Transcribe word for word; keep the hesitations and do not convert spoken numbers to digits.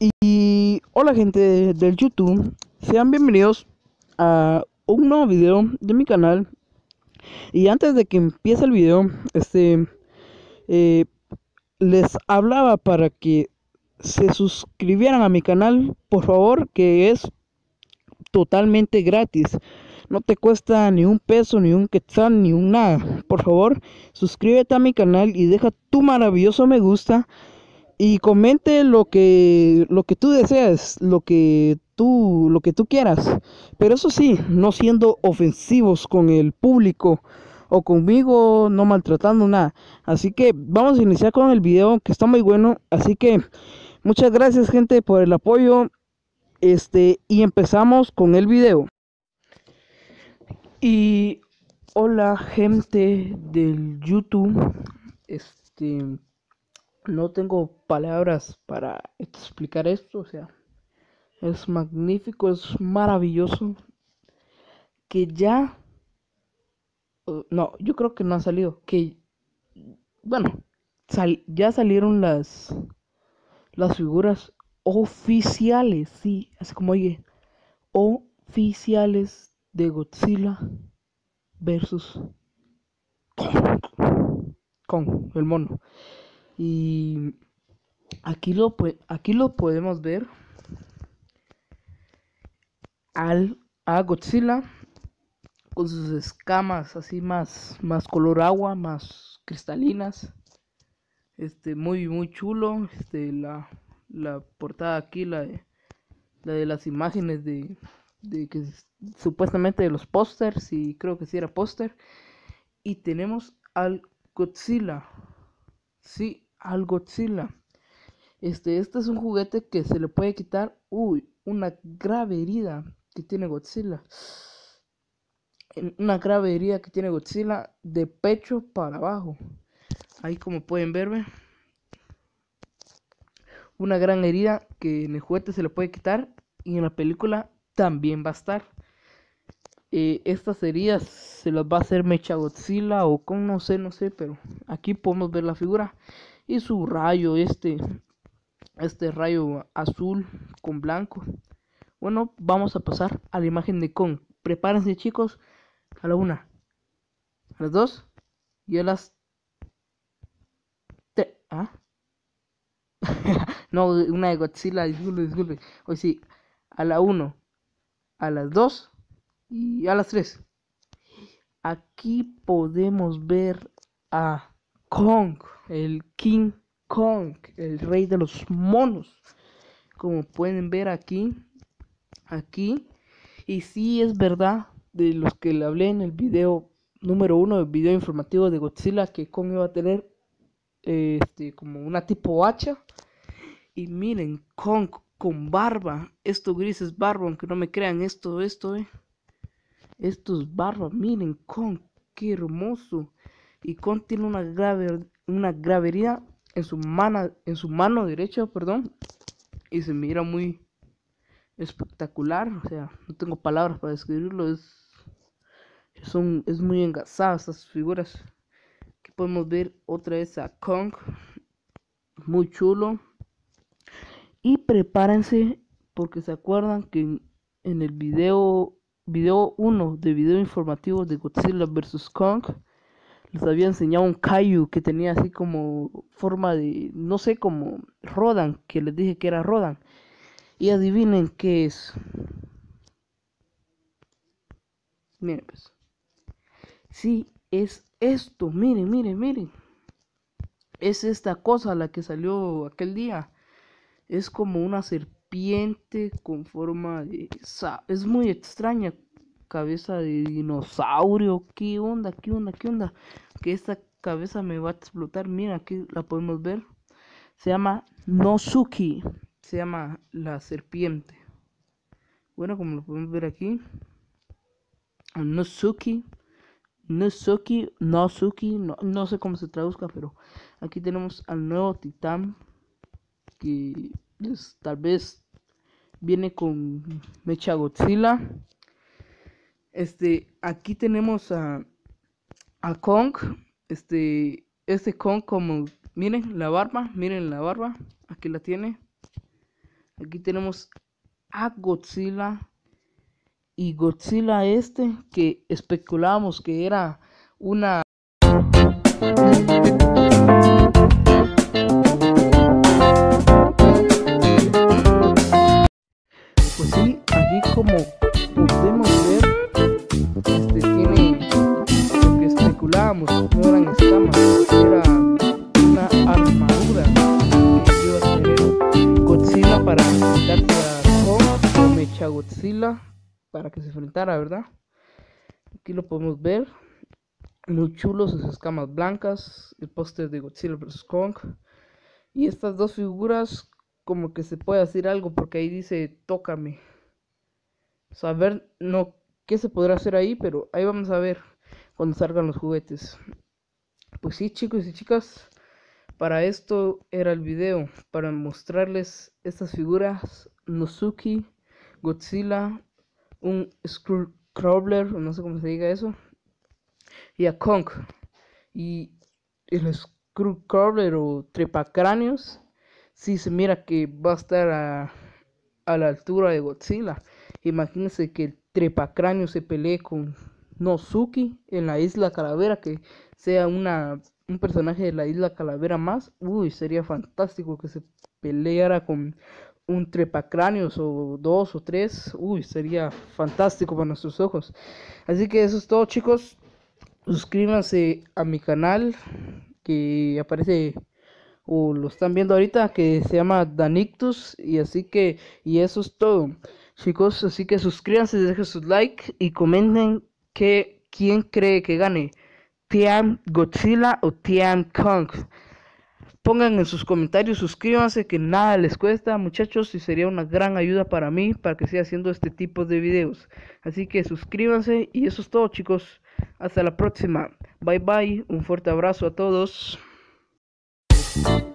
Y hola gente de- del YouTube, sean bienvenidos a un nuevo video de mi canal. Y antes de que empiece el video, este, eh, les hablaba para que se suscribieran a mi canal, por favor, que es totalmente gratis. No te cuesta ni un peso, ni un quetzal, ni un nada. Por favor, suscríbete a mi canal y deja tu maravilloso me gusta. Y comente lo que lo que tú deseas, lo que tú lo que tú quieras, pero eso sí, no siendo ofensivos con el público o conmigo, no maltratando nada. Así que vamos a iniciar con el video que está muy bueno. Así que muchas gracias gente por el apoyo. Este y empezamos con el video. Y hola gente del YouTube. Este No tengo palabras para explicar esto, o sea, es magnífico, es maravilloso que ya, uh, no, yo creo que no ha salido, que, bueno, sal- ya salieron las, las figuras oficiales, sí, así como oye, oficiales de Godzilla versus Kong, el mono. Y aquí lo, pue- aquí lo podemos ver al, a Godzilla con sus escamas así más, más color agua, más cristalinas. Este, muy, muy chulo. Este, la, la portada aquí, la de, la de las imágenes de, de que s- supuestamente de los pósters, y creo que sí era póster. Y tenemos al Godzilla. Sí, al Godzilla. Este, este es un juguete que se le puede quitar. Uy, una grave herida que tiene Godzilla. En una grave herida que tiene Godzilla de pecho para abajo. Ahí como pueden verme, una gran herida que en el juguete se le puede quitar y en la película también va a estar. Eh, estas heridas se las va a hacer Mecha Godzilla o con no sé, no sé, pero aquí podemos ver la figura y su rayo, este, este rayo azul con blanco. Bueno, vamos a pasar a la imagen de Kong. Prepárense chicos, a la una, a las dos y a las tres. ¿Ah? No, una de Godzilla, disculpe, disculpe. Hoy sí, a la uno, a las dos y a las tres. Aquí podemos ver a Kong, el King Kong, el rey de los monos. Como pueden ver aquí, aquí. Y sí es verdad, de los que le hablé en el video número uno, el video informativo de Godzilla, que Kong iba a tener eh, este, como una tipo hacha. Y miren, Kong con barba. Esto gris es barba, aunque no me crean. Esto, esto, eh. Esto es barba. Miren, Kong, qué hermoso. Y Kong tiene una grave, una grave herida en su mano, en su mano derecha, perdón. Y se mira muy espectacular. O sea, no tengo palabras para describirlo. Es, son, es muy engasado estas figuras. Aquí podemos ver otra vez a Kong. Muy chulo. Y prepárense porque se acuerdan que en, en el video video uno de video informativo de Godzilla versus Kong les había enseñado un Kaiju que tenía así como forma de, no sé, como Rodan, que les dije que era Rodan. Y adivinen qué es. Miren pues. Sí, es esto. Miren, miren, miren. Es esta cosa la que salió aquel día. Es como una serpiente con forma de... Es muy extraña. Cabeza de dinosaurio. ¿Qué onda? ¿Qué onda? ¿Qué onda? Que esta cabeza me va a explotar. Mira, aquí la podemos ver. Se llama Nozuki. Se llama la serpiente. Bueno, como lo podemos ver aquí. Nozuki. Nozuki. Nozuki. No, no sé cómo se traduzca, pero aquí tenemos al nuevo titán. Que pues, tal vez viene con Mecha Godzilla. Este, aquí tenemos a, a Kong. Este, este Kong como, miren la barba, miren la barba, aquí la tiene. Aquí tenemos a Godzilla. Y Godzilla este, que especulábamos que era una... Pues sí, aquí como podemos ver, este tiene lo que especulábamos, no eran escamas, era una armadura que iba a tener Godzilla para enfrentarse a Kong, o Mechagodzilla, para que se enfrentara, ¿verdad? Aquí lo podemos ver, muy chulo, sus escamas blancas, el póster de Godzilla versus. Kong, y estas dos figuras como que se puede decir algo porque ahí dice tócame. Saber no qué se podrá hacer ahí, pero ahí vamos a ver cuando salgan los juguetes. Pues sí, chicos y chicas, para esto era el video, para mostrarles estas figuras: Nosuke, Godzilla, un Skullcrawler, no sé cómo se diga eso, y a Kong. Y el Skullcrawler o trepacráneos, sí se mira que va a estar a, a la altura de Godzilla. Imagínense que el trepacráneo se pelee con Nosuke en la Isla Calavera, que sea una, un personaje de la Isla Calavera más. Uy, sería fantástico que se peleara con un trepacráneos o dos o tres. Uy, sería fantástico para nuestros ojos. Así que eso es todo, chicos. Suscríbanse a mi canal que aparece o lo están viendo ahorita, que se llama Danictus. Y así que, y eso es todo, chicos. Así que suscríbanse, dejen su like y comenten que quién cree que gane, Team Godzilla o Team Kong. Pongan en sus comentarios, suscríbanse, que nada les cuesta, muchachos, y sería una gran ayuda para mí para que siga haciendo este tipo de videos. Así que suscríbanse y eso es todo, chicos. Hasta la próxima. Bye bye. Un fuerte abrazo a todos.